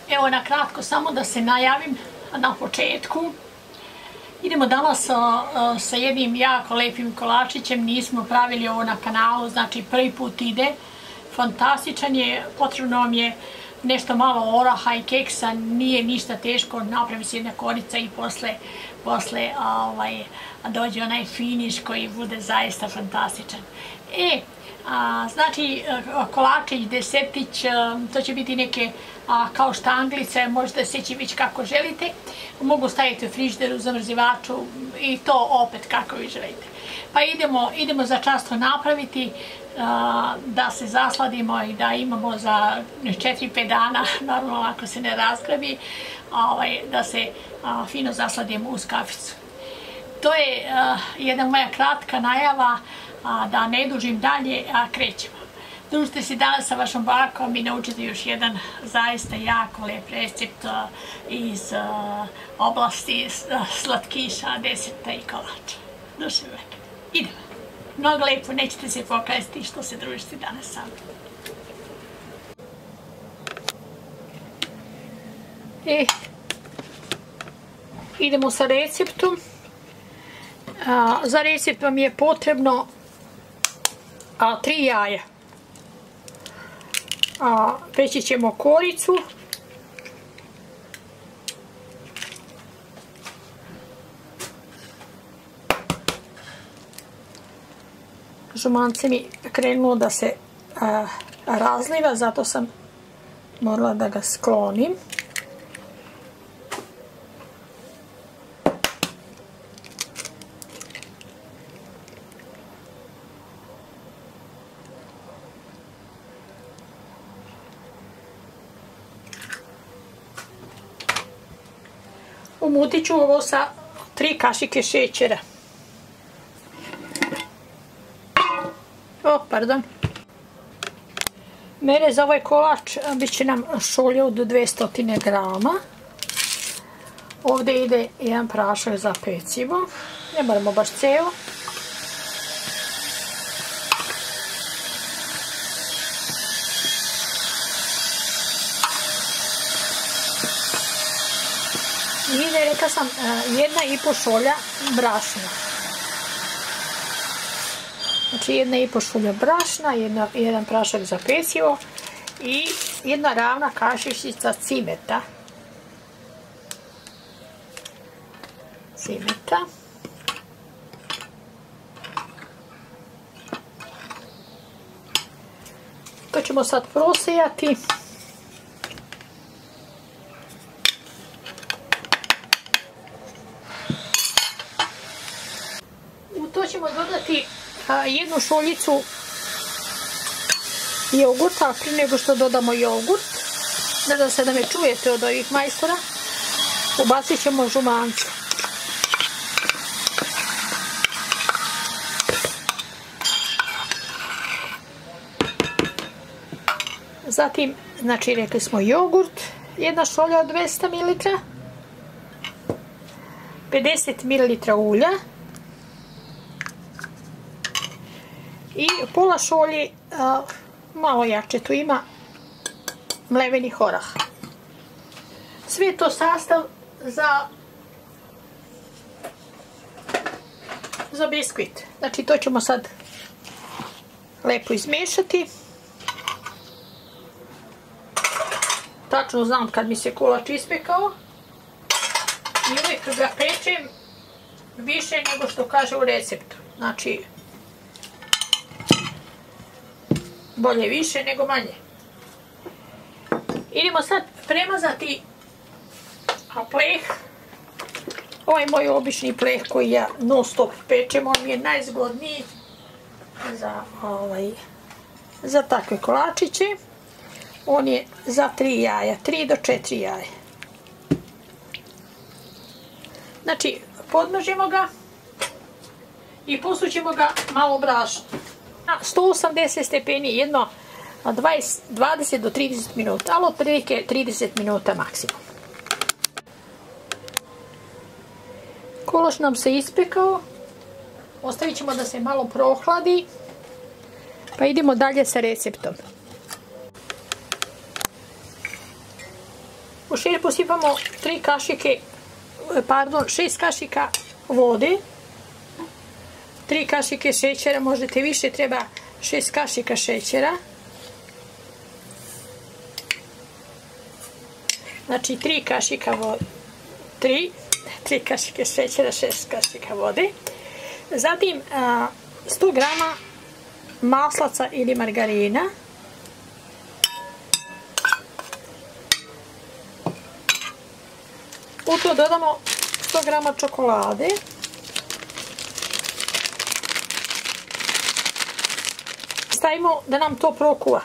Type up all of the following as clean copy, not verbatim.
Evo na kratko samo da se najavim na početku. Idemo danas sa jednim jako lepim kolačićem, nismo pravili ovo na kanalu, znači prvi put ide. Fantastičan je, potrebno vam je nešto malo oraha i keksa, nije ništa teško, napravi se jedna korica i posle dođe onaj finiš koji bude zaista fantastičan. Znači kolačić, desetić, to će biti neke kao štanglice, možete seći već kako želite, mogu staviti u frižider, u zamrzivaču i to opet kako vi želite. Pa idemo za čas to napraviti, da se zasladimo i da imamo za 4-5 dana, normalno ako se ne razgrabi, da se fino zasladimo uz kaficu. To je jedna moja kratka najava, da ne dužim dalje, krećemo. Družite se danas sa vašom bakom i naučite još jedan zaista jako lep recept iz oblasti slatkiša, deseta i kolača. Duševno. Idemo. Mnogo lepo, nećete se pokajati što se družite danas sa mnom. Idemo sa receptom. Za recept vam je potrebno 3 jaja. Peći ćemo koricu. Žumance mi krenulo da se razliva, zato sam morala da ga sklonim. Umutit ću ovo sa 3 kašike šećera. Mere za ovaj kolač bit će nam šolja od 200 grama. Ovdje ide jedan prašak za pecivo, ne moramo baš ceo. I rekla sam 1,5 šolja brašna. Znači 1,5 šolja brašna, jedan prašak za pecivo i jedna ravna kašičica cimeta. To ćemo sad prosejati. U to ćemo dodati jednu šoljicu jogurta, prije nego što dodamo jogurt. Nadam se da me čujete od ovih majstora. Ubacit ćemo žumance. Zatim, znači rekli smo jogurt, jedna šolja od 200 ml, 50 ml ulja i pola šolje, malo jače tu ima, mlevenih oraha. Sve je to sastav za biskvit. Znači to ćemo sad lepo izmešati. Tačno znam kad mi se kolač ispekao i uvijek ga pečem više nego što kaže u receptu. Znači, bolje više nego manje. Idemo sad premazati pleh. Ovaj moj obični pleh koji ja non stop pečem, on mi je najzgodniji za takve kolačiće. On je za 3 jaja, 3 do 4 jaja. Znači, podmnožimo ga i posućemo ga malo brašna. Na 180 stepeni, jedno 20 do 30 minuta, ali otprilike 30 minuta maksimum. Kolač nam se ispekao, ostavit ćemo da se malo prohladi, pa idemo dalje sa receptom. šećer posipamo 6 kašika vode, 3 kašike šećera, možete više, treba 6 kašika šećera. Znači 3 kašika vode, 3 kašike šećera, 6 kašika vode. Zatim 100 grama maslaca ili margarina. U to dodamo 100 grama čokolade. Stavimo da nam to prokuva.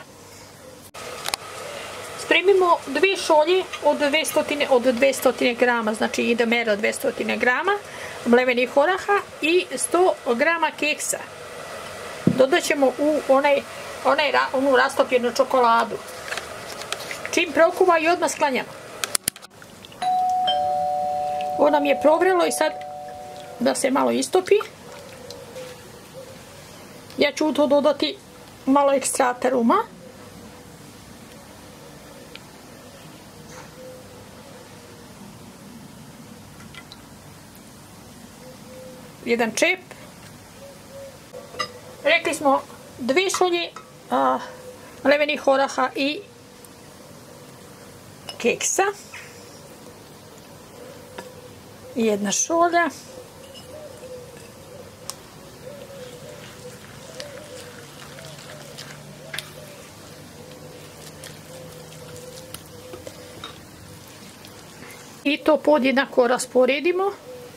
Spremimo 2 šolje od 200 grama, znači ide mera od 200 grama mlevenih oraha i 100 grama keksa. Dodat ćemo u onu rastopljenu čokoladu. Čim prokuva i odmah sklanjamo. Ovo nam je progrelo i sad da se malo istopi. Ja ću u to dodati malo ekstrata ruma. Jedan čep. Rekli smo 2 šolje mlevenih oraha i keksa. Jedna šolja. I to podjednako rasporedimo.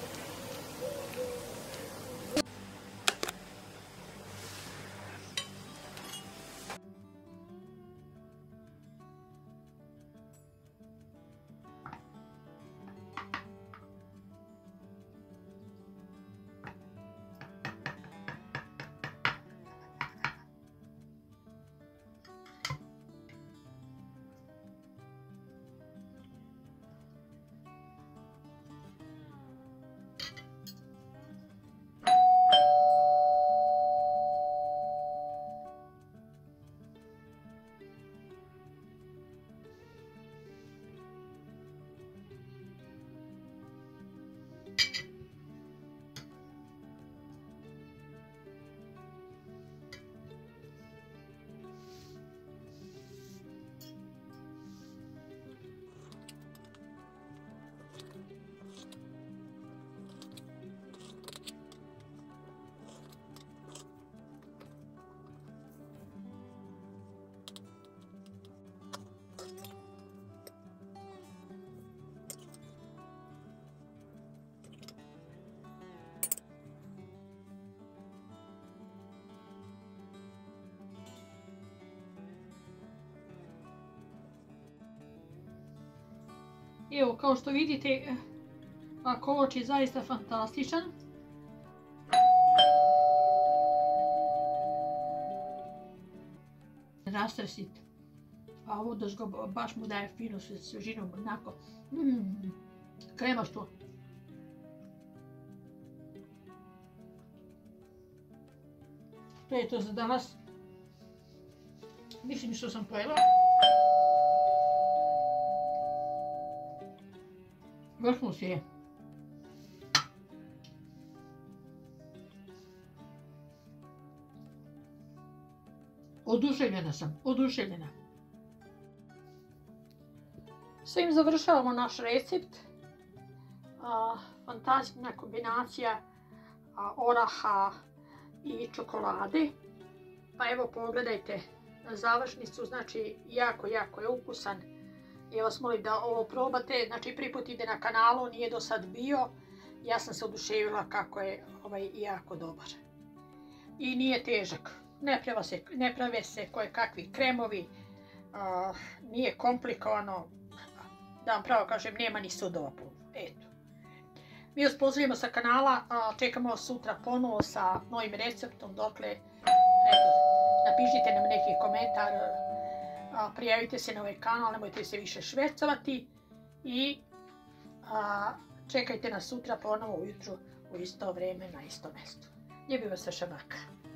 Evo, kao što vidite, kolač je zaista fantastičan. Rastresit. A ovo baš mu daje finu svježinu, onako. Kremašto. To je to za danas. Mislim što sam pojela. Vrhunski je. Oduševljena sam, oduševljena. S ovim završavamo naš recept. Fantastična kombinacija oraha i čokolade. Pa evo pogledajte na završnicu, znači jako je ukusan. Ja vas molim da ovo probate, znači prvi put ide na kanalu, nije do sad bio. Ja sam se oduševila kako je jako dobar. I nije težak, ne prave se koje kakvi kremovi, nije komplikovano, da vam pravo kažem, nema ni sudova puno. Eto. Mi vas pozdravljamo sa kanala, čekamo sutra ponovo sa novim receptom, dokle, eto, napišite nam neki komentar, prijavite se na ovaj kanal, nemojte se više švercovati i čekajte nas sutra ponovo ujutru u isto vrijeme na isto mjesto. Ljubi vas vaša baka.